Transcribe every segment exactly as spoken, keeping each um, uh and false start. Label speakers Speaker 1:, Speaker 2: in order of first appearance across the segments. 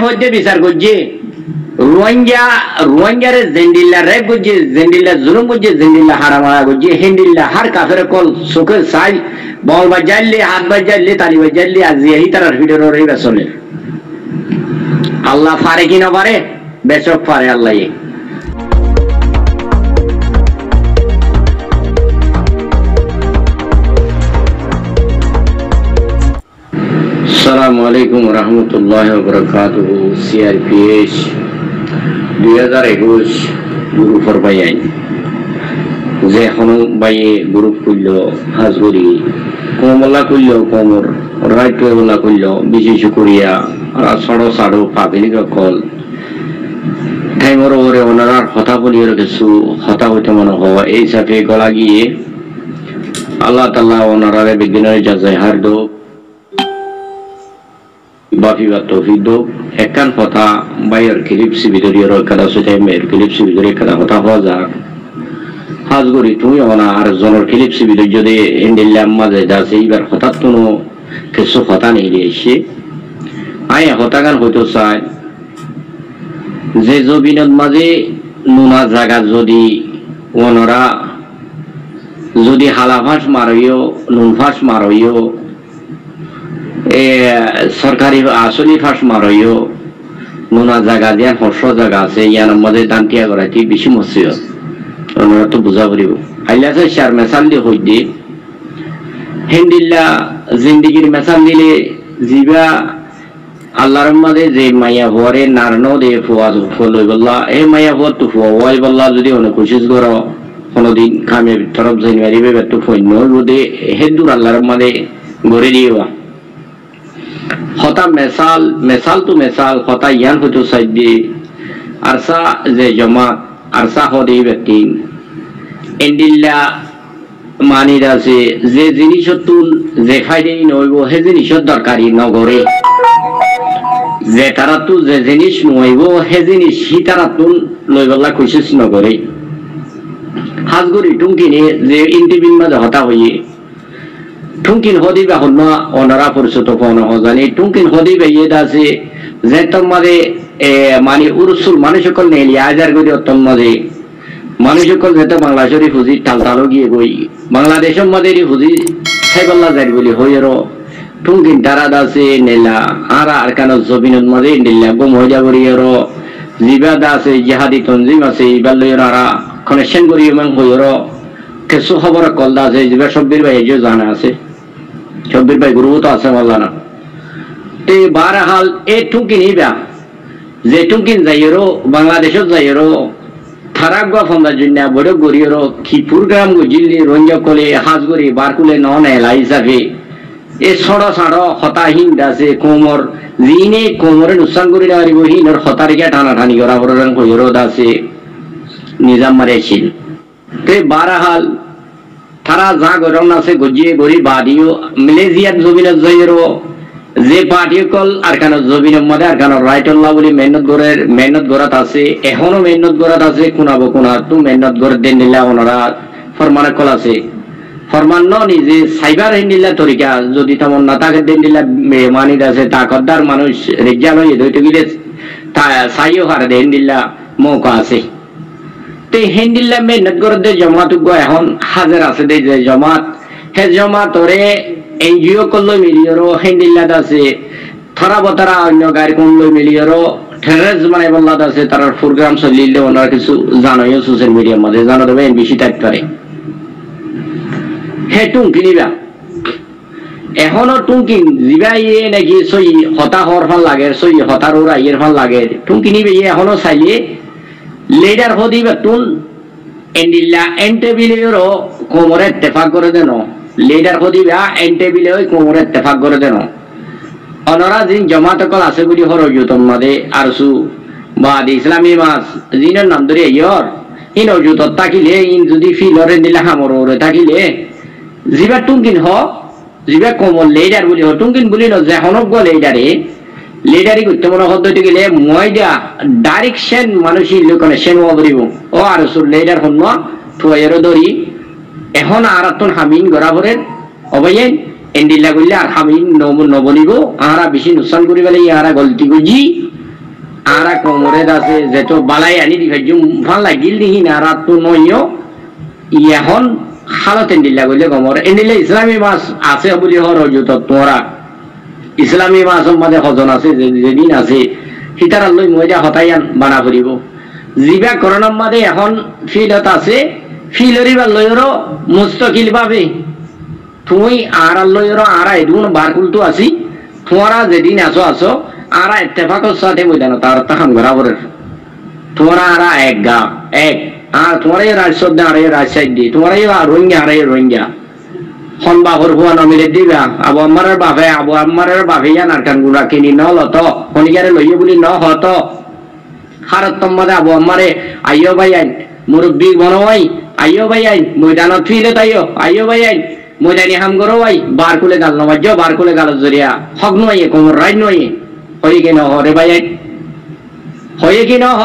Speaker 1: হইতে বিচার করছে রোহিঙ্গা রোহিঙ্গারে জেন্ডিল্লা রেপ করছে জেন্ডিল্লা জুলুম করছে জেন্ডিল্লা হারামারা করছে হিন্দিল্লা হার কাফের কল চোখে চাই বল বাজাইলে হাত বাজাইলে তালি বাজাইলে আজি এই তার ভিডিওর রইবা চলে আল্লাহ পারে কি না পারে বেচক পারে আল্লাহ আসসালামু আলাইকুম রহমতুল্লাহ বারাকাতুহু সিআরপিএস দুই হাজার একুশ গ্রুপের বাই আইন যে এখনো বাইয়ে গ্রুপ করল হাজগরি কমলা করল কমর রাইট বলা করল বিশেষ করিয়া সড়ো সাড়ো পাবলিক কল টাইমর ওরে ওনার হতা বলিয়ে কিছু হতা হইতে মনে হওয়া এই সাথে গলা গিয়ে আল্লাহ তাআলা ওনারে বিদিনের জাযায় হার দো বাফি বা তৌফিক দো একখান কথা বাইয়ের ক্লিপসি ভিতরে কাদা সুতাই মেয়ের ক্লিপসি ভিতরে কাদা কথা হওয়া যাক হাজগরি তুমি ওনা আর জনের ক্লিপসি ভিতরে যদি ইন্ডিল্লাম মাঝে যাচ্ছে এইবার হঠাৎ কোনো কিছু হতা নেই এসে আই হতাগান হইতো চাই যে জবিনত মাঝে নুনা জায়গা যদি ওনারা যদি হালাফাস মারইও নুনফাস মারইও সরকারি আসলি ফাঁস মারইও নুনা জায়গা দিয়া হর্ষ জায়গা আছে ইয়ার মধ্যে দান্তিয়া করাইতে বেশি মসিও ওনারা তো বুঝা পড়িব আইলাছে চার মেসাল দিয়ে হই দিয়ে হিন্দিল্লা জিন্দিগির মেসাল দিলে জিবা আল্লাহর মাঝে যে মাইয়া হওয়ারে নারনো দিয়ে ফুয়া ফুলই বললা এই মাইয়া হওয়ার তো ফুয়া ওয়াই বললা যদি অনেক কোশিশ করো কোনোদিন খামে তরফ যাই মারিবে একটু ফৈন্য রোদে হেদুর আল্লাহর মাঝে গড়ে দিয়েবা হতা মেসাল মেসাল তো মেসাল হতা ইয়ান হইতো সাইড দিয়ে আরসা যে জমাত আরসা হদে ব্যক্তি এন্ডিল্লা মানির আছে যে জিনিসতুন যে ফাইদেই নইব হে জিনিসের দরকারি নগরে যে তারা তো যে জিনিস নইব হে জিনিস সি তারা তুন লইবল্লা কোশিশ নগরে হাজগরি টুঙ্কিনে যে ইন্টিবিন মাঝে হতা হইয়ে টুঙ্কিন হদি বা হন্না অনারা পরিচিত কোন হজানি টুঙ্কিন হদি বা ইয়ে আছে যে তোমারে মানে উরসুল মানুষ সকল নেলি আজার গরি অত্তম মাঝে মানুষ সকল যেটা বাংলাদেশের ফুজি টালটালো গিয়ে গই বাংলাদেশের মাঝে ফুজি সাইবাল্লা যাই বলি হইয়েরও টুঙ্কিন তারাদ আছে নেলা আরা আর কেন জবিনের মাঝে নেলা গম হয়ে যাবরিয়েরও জিবাদা আছে জিহাদি তঞ্জিম আছে ইবার লইয়ের আরা কানেকশন করি এবং হইয়েরও কিছু খবর কলদা আছে জিবা সব্বির ভাই এজিও জানা আছে সব্বির ভাই গুরু তো আছে বললা না তে বারহাল এ টুঙ্কিন ইবা যে টুঙ্কিন যাইয়েরও বাংলাদেশত যাইয়েরও থারাগুয়া ফন্দার জন্য বড় গরিয়েরও খিপুর গ্রাম গুজিল্লি রঞ্জা কলে হাজগরি বারকুলে নন এলা হিসাবে এ ছড় ছাড় হতাহীন আছে কোমর যিনি কোমরে নুকসান করি না পারিব হিনর হতারিকা টানা টানি করা বড় হইয়েরও আছে নিজাম মারিয়াছিল তে বারহাল তারা যা গরম আছে গজিয়ে গরি বাদিও মালয়েশিয়ার জমিনের জয়েরও যে পার্টি কল আর কেন জমিনের মধ্যে আর কেন রাইটল্লাহ বলি মেহনত গড়ের মেহনত গড়াত আছে এখনো মেহনত গড়াত আছে কোনাবো কোনা তো মেহনত গড় দেন নিলা ওনারা ফরমান কল আছে ফরমান ন নিজে সাইবার হিন্দিল্লা তরিকা যদি তেমন না তাকে দেন দিলা মানিদ আছে তাকদ্দার মানুষ রেজাল হয়ে দইতে গিলে সাইও হার দেন দিল্লা মৌকা আছে তে হিন্দিল্লা মেহনত গড় দে জমাত এখন হাজার আছে দে যে জমাত হে জমাত ওরে এনজিও কল্লো মিলিয়রও হিন্দিল্লাদ আছে থরা বতারা অন্য গাড়ি কল্লো মিলিয়রও টেররিস্ট মানে বললাদ আছে তার প্রোগ্রাম চলিলে ওনার কিছু জানোই সোশ্যাল মিডিয়ার মধ্যে জানো দেবে বেশি টাইপ করে হে টুঙ্কিনিবা এখনো টুঙ্কিন জিবা ইয়ে নাকি সই হতা হওয়ার ফাল লাগে সই হতার ওরা ইয়ের ফাল লাগে টুঙ্কিনিবে ইয়ে এখনো চাইলে লিডার হদিবা টুন এন্ডিল্লা এন্টেবিলিয়রও কোমরে ইত্তেফাক করে দেন লিডার হদিবা এন্টেবিলে ওই কোমরে ইত্তেফাক করে দেন অনরা জিন জমাত কল আছে বলি হরজুতম মাদে আরসু বা ইসলামী মাস জিনের নাম ধরে ইয়র ইন অজুত তাকিলে ইন যদি ফিলরে দিলে হামর ওরে তাকিলে জিবা টুঙ্কিন হ জিবা কোমল লিডার বলি হ টুঙ্কিন বলি ন যে হনক লিডারে লিডারি করতে মনে হতে গেলে ময়দা ডাইরেকশন মানুষের লোকনে সেন বলিব ও আরসু লিডার হন থুয়াইয়েরও ধরি এখন আর আতন হামিন গড়াভরের অবয়েন এন্ডিল্লা করলে আর হামিন নবনিব আহারা বেশি নুকসান করি বলে ইহারা গলতি করছি আরা কোমরে আছে যেটো বালাই আনি দি খাইজুম ভাল লাগিল দিহি না রাত তো নইও এখন হালত এন্ডিলা গইলে গমর এন্ডিলে ইসলামী মাস আছে বলি হর যত তোরা ইসলামী মাস মধ্যে হজন আছে যেদিন আছে হিতার লই মইজা হতাইয়ান বানা করিব জিবা করোনার মধ্যে এখন ফিলত আছে ফিলরিবার লইরো মুস্তাকিল ভাবে তুই আর লইরো আরা এদুন বারকুল তো আছি তোরা যেদিন আসো আসো আরা ইত্তেফাকর সাথে মইদানো তার তাহাম বরাবরের তোরা আরা এক গা এক আর তোমার এই রাজশব্দ আর এই রাজশাহী দি তোমার এই রোহিঙ্গা আর এই রোহিঙ্গা হন বাবর হুয়া নমিলে দিবা আবু আম্মারের বাপে আবু আম্মারের বাপে ইয়ান আর কান গুড়া কিনি ন লত হনিকারে লইয়ে বলি ন হত হারত তোমাদের আবু আম্মারে আইও ভাই আইন মুরব্বী বনওয়াই আইও ভাই আইন ময়দানত ফিরে তাইও আইও ভাই আইন ময়দানি হাম করো ভাই বার কুলে গাল নবাজ্য বার কুলে গাল জরিয়া হক নয় কোমর রাই নয় হয়ে কি ন হ রে ভাই আইন হয়ে কি ন হ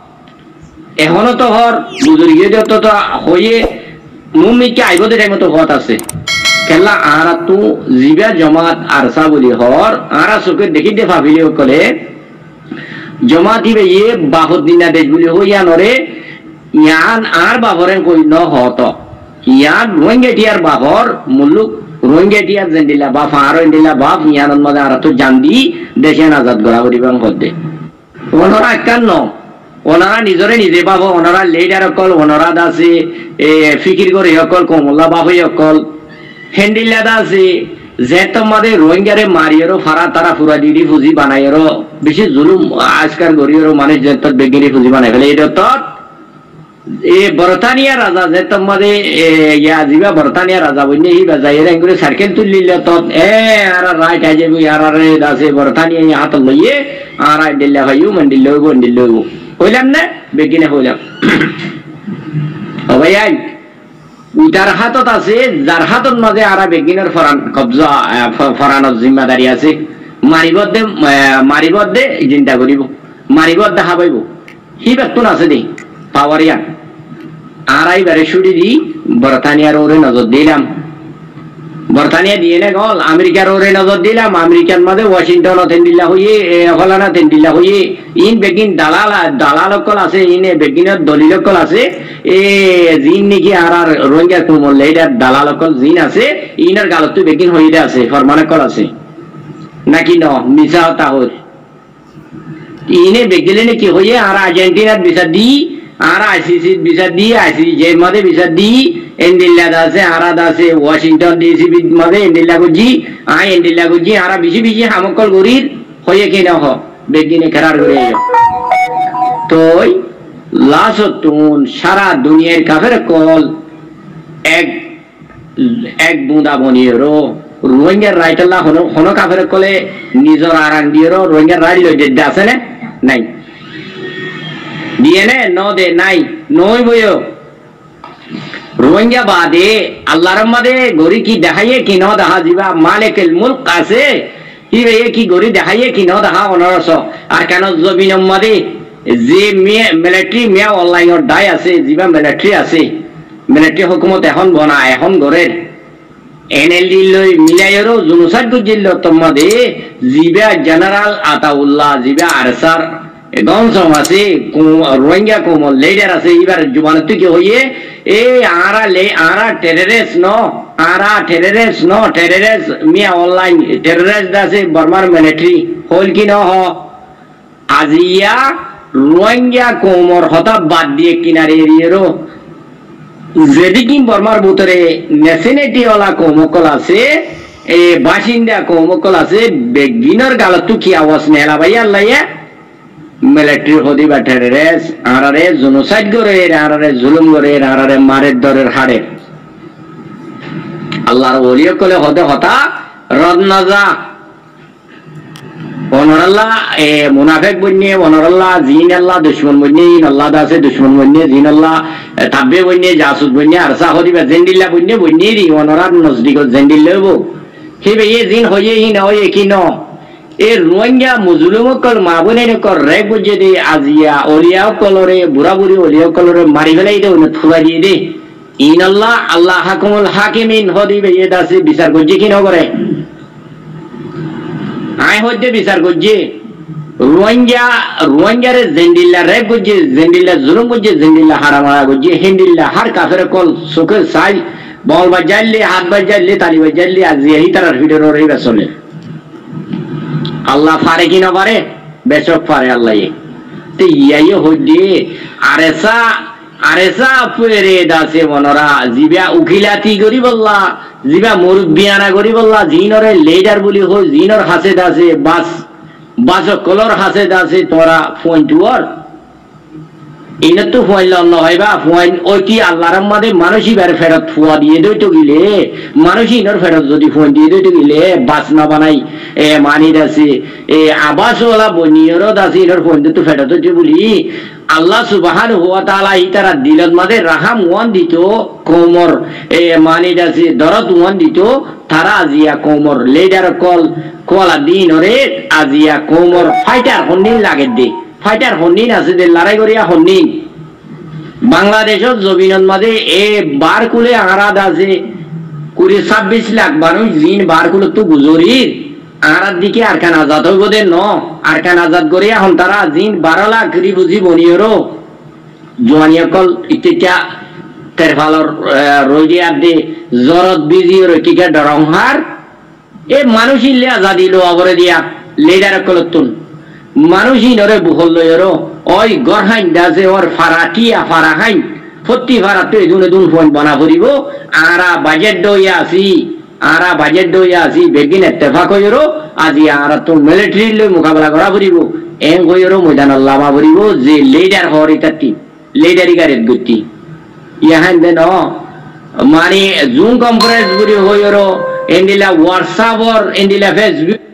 Speaker 1: এখনো তো হর বুজুর্গে যত তো হয়ে মুমিকে আইব দে টাইম তো হত আছে কেলা আরা তো জিবা জমাত আরসা বলি হর আরা চোখে দেখি দে ভাবিলে কলে জমাত দিবে ইয়ে বাহত দিনা দেশ বলি হইয়া নরে ইয়ান আর বাবরে কই ন হত ইয়ান রোহিঙ্গা টিয়ার বাবর মুলুক রোহিঙ্গা টিয়ার জেন্দিলা বাপ আর এন্দিলা বাপ ইয়ান মধ্যে আর তো জানদি দেশে আজাদ করা করিবান হতে ওনারা একান্ন ওনারা নিজরে নিজে পাবো ওনারা লিডার অকল ওনারা দাসে ফিকির করে অকল কমলা বাবু অকল হেন্ডিলা দাসে যে তোমাদের রোহিঙ্গারে মারিয়েরো ফারা তারা ফুরা দিদি ফুজি বানাইয়েরো বেশি জুলুম আজকাল গরিয়েরো মানে যে তত বেগিনি ফুজি বানাই ফেলে এটা তত এ বরতানিয়া রাজা যে তোমাদের ইয়া জিবা বরতানিয়া রাজা বইনে ই বাজাইয়ের এঙ্গুরে সার্কেল তুলিলে তত এ আর রাইট আজে বই আর আর দাসে বরতানিয়া হাত লইয়ে আর আই দিল্লা ভাইও মন্দিল লইব মন্দিল লইব হইলাম না বেগিনে হইলাম ভাই আই উদার হাতত আছে যার হাতত মাঝে আরা বেগিনের ফরান কবজা ফরানোর জিম্মাদারি আছে মারিবত দে মারিবত দে চিন্তা করিব মারিবত দেখা পাইব হি বেতন আছে দেই পাওয়ারিয়ান আড়াই বারে ছুটি দি বরতানিয়ার ওরে নজর দিলাম বরতানিয়া দিয়ে না গল আমেরিকার ওরে নজর দিলাম আমেরিকার মধ্যে ওয়াশিংটন তেন্দিল্লা হইয়ে হলানা তেন্দিল্লা হইয়ে ইন বেগিন দালাল দালাল অকল আছে ইনে বেগিনের দলিল অকল আছে এ জিন নাকি আর আর রোহিঙ্গা কুমল লেডার দালাল অকল জিন আছে ইনার গালত বেগিন হইয়ে আছে ফরমান অকল আছে নাকি ন মিছা হতা হই ইনে বেগিলে নাকি হইয়ে আর আর্জেন্টিনার বিচার দি আর আইসিসি বিচার দি আইসিসি যে মধ্যে বিচার দি এন্ডিল্লা দাসে আরা দাসে ওয়াশিংটন ডিসি মধ্যে এন্ডিল্লা গুজি আই এন্ডিল্লা গুজি আরা বেশি বেশি হামকল গরির হয়ে কি না হ বেগিনে খেরার করে তো লাসতুন সারা দুনিয়ার কাফের কল এক এক বুঁদা বনিয়েরো রোহিঙ্গার রাইট আল্লাহ হনো হনো কাফের কলে নিজর আরান দিয়েরো রোহিঙ্গার রাইট লই দে আছে না নাই দিয়ে নে ন দে নাই নই বইও রোহিঙ্গা বাদে আল্লাহর মাদে গরি কি দেখাইয়ে কি ন দেখা দিবা মালিকুল মুলক আছে কি রে কি গরি দেখাইয়ে কি ন দেখা অনরস আর কেন জমিন মাদে যে মিলিটারি মিয়া অনলাইনের দায় আছে জিবা মিলিটারি আছে মিলিটারি হুকুমত এখন বনা এখন গরের এনএলডি লই মিলাইরো জুনুসাদ গুজিল তোমাদে জিবা জেনারেল আতাউল্লাহ জিবা আরসার একদম আছে রোহিঙ্গা কোমল লিডার আছে এবার জুবানত কি হইয়ে এ আরা লে আরা টেররিস্ট ন আরা টেররিস্ট ন টেররিস্ট মিয়া অনলাইন টেররিস্ট আছে বর্মার মিলিটারি হল কি ন হ আজিয়া রোহিঙ্গা কোমর হতা বাদ দিয়ে কিনারে এরিয়েরো যেদিকে বর্মার ভিতরে ন্যাশনালিটি ওলা কোমকল আছে এ বাসিন্দা কোমকল আছে বেগিনার গালত কি আওয়াজ নেলা ভাই আল্লাহ মিলিটারি হদি বা টেররিস্ট আরারে জেনোসাইড করে আরারে জুলুম করে আরারে মারের দরের হাড়ে আল্লাহর ওলিয়ে কলে হদে হতা রদ না যা অনরাল্লাহ এ মুনাফিক বন্যে অনরাল্লাহ জিন আল্লাহ দুশমন বন্যে ইন আল্লাহ দাসে দুশমন বন্যে জিন আল্লাহ তাব্বে বন্যে জাসুস বন্যে আরসা হদি বা জেন্দিল্লা বন্যে বন্যে রি অনরাত নজদিক জেন্দিল্লাব হিবে এ জিন হয়ে হি না হয়ে কি ন এ রোহিঙ্গা মুজলুমকল মাবুনে কর রেগ বুঝে দে আজিয়া ওলিয়াও কলরে বুড়া বুড়ি ওলিয়াও কলরে মারি ফেলাই দে উনি থুয়া দিয়ে দে ইন আল্লাহ আল্লাহ হাকুমুল হাকিমিন হদিবে এ দাসে বিচার করছে কি না করে আয় হইতে বিচার করছে রোহিঙ্গা রোহিঙ্গারে জেন্ডিল্লা রেপ করছে, জেন্ডিল্লা জুলুম করছে, জেন্ডিল্লা হারামারা করছে, হেন্ডিল্লা হার কাফের কল চোখে চাই বল বাজাইলে হাত বাজাইলে তালি বাজাইলে আজি এই তার ভিডিওর ওই বেসলে আল্লাহ পারে কি না পারে, বেশক পারে আল্লাহ। তো ইয়াই হইলে আরেসা আরেসা ফুয়েরে দাসে মনরা জিবা উকিলাতি করি বললা, জিবা মুরব্বিয়ানা করি বললা, জিনরে লিডার বলি হই, জিনর হাসে দাসে বাস বাস কলর হাসে দাসে তোরা পয়েন্ট ওয়ার ইনে তো ফুয়াইল আল্লাহ হইবা ফুয়াইন ওইটি আল্লাহর মাঝে মানুষই বের ফেরত ফুয়া দিয়ে দইতো গিলে মানুষই ইনর ফেরত যদি ফুয়াইন দিয়ে দইতো গিলে বাস না বানাই এ মানি দাসে এ আবাসওয়ালা বনিয়রও দাসে ইনর ফুয়াইন তো ফেরত হচ্ছে বলি আল্লাহ সুবহানাহু ওয়া তাআলা ইতারা দিলত মাঝে রাহাম ওয়ান দিত কোমর এ মানি দাসে দরদ ওয়ান দিত তারা আজিয়া কোমর লিডার কল কলা দিন ওরে আজিয়া কোমর ফাইটার হন্দিন লাগে দে ফাইটার হন্দিন আছে যে লড়াই করিয়া হন্দিন বাংলাদেশের জমিনের মাঝে এ বার কুলে আরাদ আছে কুড়ি ছাব্বিশ লাখ মানুষ জিন বার কুলে তো গুজরির আরার দিকে আরকান আজাদ হইব দে ন আরকান আজাদ করিয়া হন তারা জিন বারো লাখ রি বুঝি বনিয়রও জোয়ানিয়া কল ইত্যা তেরফালর রইয়া দে জরত বিজি রইটিকা ডরংহার এ মানুষই লে আজাদি লো আবরে দিয়া লিডার কলতুন মানুষই নরে বুহল লয়রো ওই গরহাইন দাসে ওর ফারাটিয়া ফারাহাইন ফত্তি ফারাতে দুনে দুন ফোন বনা করিব আরা বাজেট দইয়া আসি আরা বাজেট দইয়া আসি বেগিন ইত্তেফাক হইরো আজি আরা তো মিলিটারি লই মোকাবেলা করা করিব এং হইরো ময়দান লামা করিব যে লিডার হরিতাতি লিডারি গারেত গতি ইয়াহান দেন মানে জুম কনফারেন্স করি হইরো এন্ডিলা হোয়াটসঅ্যাপ অর এন্ডিলা ফেসবুক